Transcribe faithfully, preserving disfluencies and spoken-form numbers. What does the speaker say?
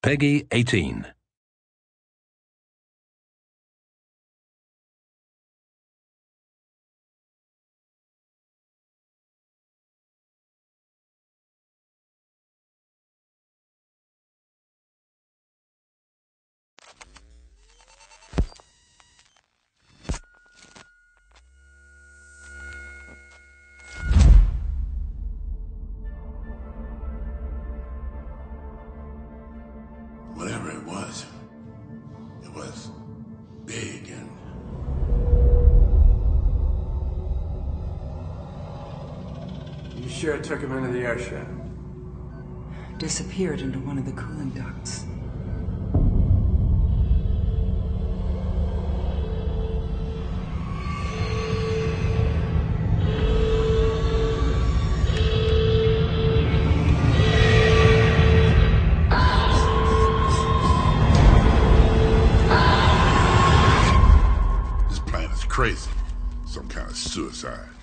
Peggy eighteen. Whatever it was, it was big and... You sure took him into the airship? Disappeared into one of the cooling ducts. This plan is crazy. Some kind of suicide.